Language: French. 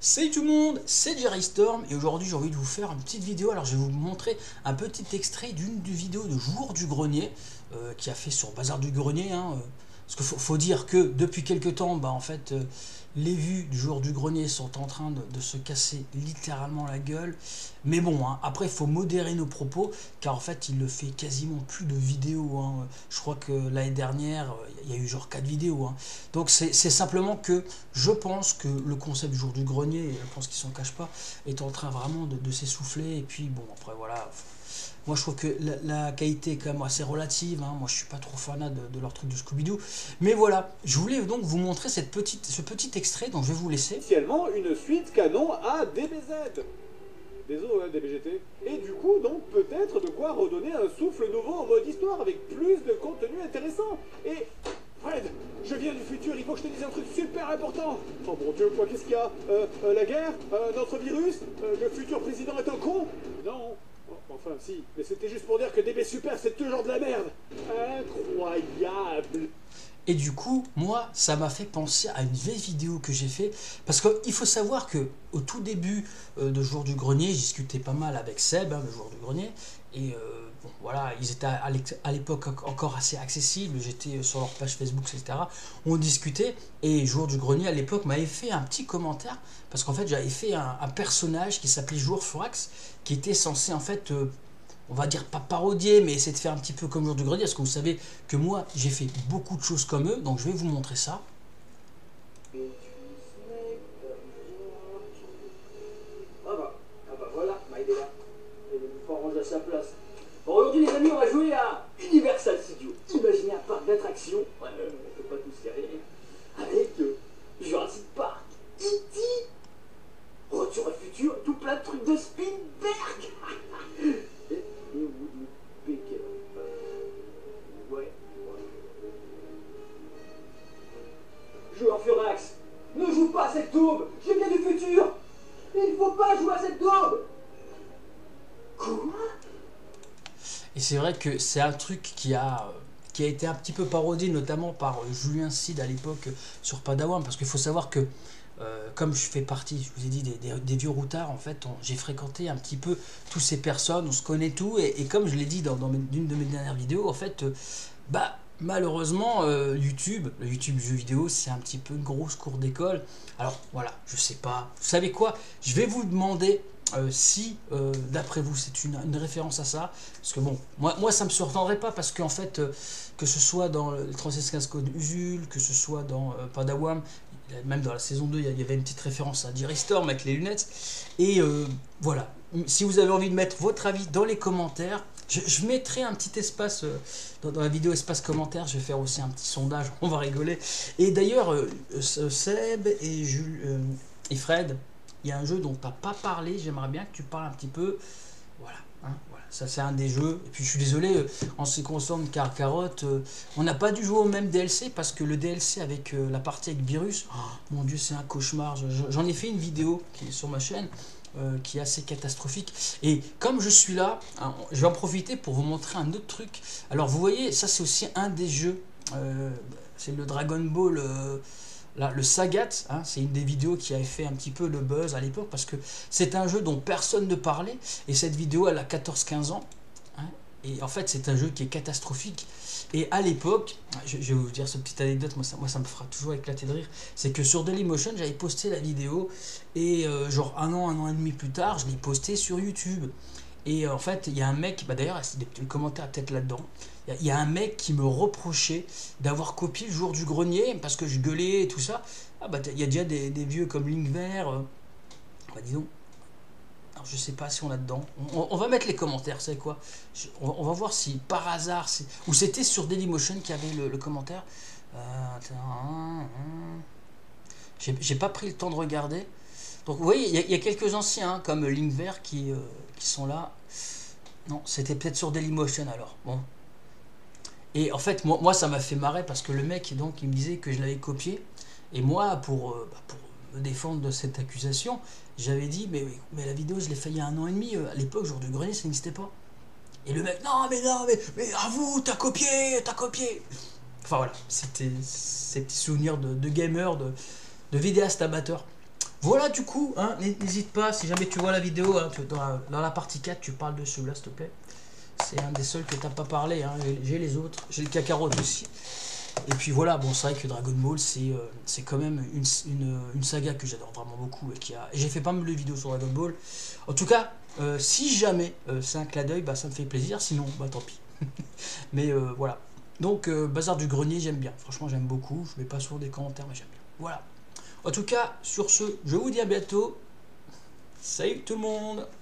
Salut tout le monde, c'est Jerry Storm et aujourd'hui j'ai envie de vous faire une petite vidéo. Alors je vais vous montrer un petit extrait d'une vidéo de Jour du Grenier qui a fait sur Bazar du Grenier. Parce qu'il faut dire que depuis quelques temps, en fait, les vues du Jour du Grenier sont en train de se casser littéralement la gueule. Mais bon, après il faut modérer nos propos car en fait il ne fait quasiment plus de vidéos. Je crois que l'année dernière il y a eu genre 4 vidéos. Donc c'est simplement que je pense que le concept du Jour du Grenier, et je pense qu'il s'en cache pas, est en train vraiment de s'essouffler. Et puis bon, après voilà, moi je trouve que la qualité est quand même assez relative. Moi je suis pas trop fanat de leur truc de Scooby-Doo. Mais voilà, je voulais donc vous montrer ce petit extrait, donc je vais vous laisser. Officiellement une suite canon à DBZ. Désolé, DBGT. Et du coup, donc, peut-être de quoi redonner un souffle nouveau en mode histoire avec plus de contenu intéressant. Et Fred, je viens du futur, il faut que je te dise un truc super important. Oh mon Dieu, quoi, qu'est-ce qu'il y a la guerre notre virus le futur président est un con. Non. Enfin, si, mais c'était juste pour dire que DB Super, c'est toujours de la merde. Incroyable. Et du coup, moi, ça m'a fait penser à une vieille vidéo que j'ai fait. Parce qu'il faut savoir que au tout début de Jour du Grenier, j'ai discuté pas mal avec Seb, le Jour du Grenier. Et bon, voilà, ils étaient à l'époque encore assez accessibles. J'étais sur leur page Facebook, etc. On discutait. Et Jour du Grenier, à l'époque, m'avait fait un petit commentaire. Parce qu'en fait, j'avais fait un personnage qui s'appelait Jour Furax, qui était censé, en fait... on va dire pas parodier, mais essayer de faire un petit peu comme Jour du Grenier, parce que vous savez que moi, j'ai fait beaucoup de choses comme eux, donc je vais vous montrer ça. Ah bah voilà, Maïd est là. Il faut ranger à sa place. Bon, aujourd'hui les amis, on va jouer à Universal Studios. Imaginez un parc d'attractions, on peut pas tous y aller, avec Jurassic Park, E.T., Retour au futur, tout plein de trucs de Spielberg. Et Woody Baker. Ouais. Joueur Furax, ne joue pas à cette daube. Je viens du futur. Il faut pas jouer à cette daube. Quoi? Et c'est vrai que c'est un truc qui a été un petit peu parodié, notamment par Julien Cid à l'époque sur Padawan, parce qu'il faut savoir que comme je fais partie, je vous ai dit, des vieux routards, en fait, j'ai fréquenté un petit peu toutes ces personnes, on se connaît tout, et comme je l'ai dit dans une de mes dernières vidéos, en fait, malheureusement, le YouTube jeux vidéo, c'est un petit peu une grosse cour d'école. Alors voilà, je sais pas, vous savez quoi, je vais vous demander si, d'après vous, c'est une référence à ça, parce que bon, moi ça me surprendrait pas, parce qu'en fait, que ce soit dans les 3615 Code Usul, que ce soit dans Padawan, même dans la saison 2, il y avait une petite référence à Jerry Storm avec les lunettes. Et voilà, si vous avez envie de mettre votre avis dans les commentaires, je mettrai un petit espace dans la vidéo espace commentaires. Je vais faire aussi un petit sondage, on va rigoler. Et d'ailleurs, Seb et Jules et Fred, il y a un jeu dont tu n'as pas parlé, j'aimerais bien que tu parles un petit peu. Voilà, voilà. Ça c'est un des jeux. Et puis je suis désolé, en ce qui concerne Carotte, on n'a pas dû jouer au même DLC parce que le DLC avec la partie avec Virus, oh, mon dieu, c'est un cauchemar. J'en ai fait une vidéo qui est sur ma chaîne, qui est assez catastrophique. Et comme je suis là, je vais en profiter pour vous montrer un autre truc. Alors vous voyez, ça c'est aussi un des jeux, c'est le Dragon Ball. Là, le Sagat, c'est une des vidéos qui avait fait un petit peu le buzz à l'époque parce que c'est un jeu dont personne ne parlait et cette vidéo elle a 14-15 ans et en fait c'est un jeu qui est catastrophique et à l'époque, je vais vous dire cette petite anecdote, moi ça me fera toujours éclater de rire, c'est que sur Dailymotion j'avais posté la vidéo et genre un an et demi plus tard je l'ai posté sur YouTube. Et en fait, il y a un mec, d'ailleurs, il y a des commentaires peut-être là-dedans, il y a un mec qui me reprochait d'avoir copié le Jour du Grenier parce que je gueulais et tout ça. Il y a déjà des vieux comme Linkver. Dis donc, alors, je sais pas si on a dedans. On va mettre les commentaires, c'est quoi, on va voir si par hasard, ou c'était sur Dailymotion qu'il y avait le commentaire. J'ai pas pris le temps de regarder. Donc vous voyez, il y a quelques anciens comme Linkver qui sont là. Non, c'était peut-être sur Dailymotion alors. Bon. Et en fait, moi ça m'a fait marrer parce que le mec, donc, il me disait que je l'avais copié. Et moi, pour me défendre de cette accusation, j'avais dit, mais la vidéo, je l'ai fait il y a 1 an et demi. À l'époque, Jour du Grenier, ça n'existait pas. Et le mec, non, mais avoue, t'as copié. Enfin voilà, c'était ces petits souvenirs de gamer, de vidéaste amateur. Voilà du coup, hein, n'hésite pas, si jamais tu vois la vidéo, hein, dans la partie 4, tu parles de celui-là s'il te plaît. C'est un des seuls que t'as pas parlé, hein. J'ai les autres, j'ai le Kakarot aussi. Et puis voilà, bon c'est vrai que Dragon Ball c'est quand même une saga que j'adore vraiment beaucoup. Et j'ai fait pas mal de vidéos sur Dragon Ball. En tout cas, si jamais c'est un clin d'œil, bah, ça me fait plaisir, sinon bah tant pis. Mais voilà. Donc Bazar du Grenier, j'aime bien, franchement j'aime beaucoup. Je mets pas souvent des commentaires mais j'aime bien. Voilà. En tout cas, sur ce, je vous dis à bientôt. Salut tout le monde!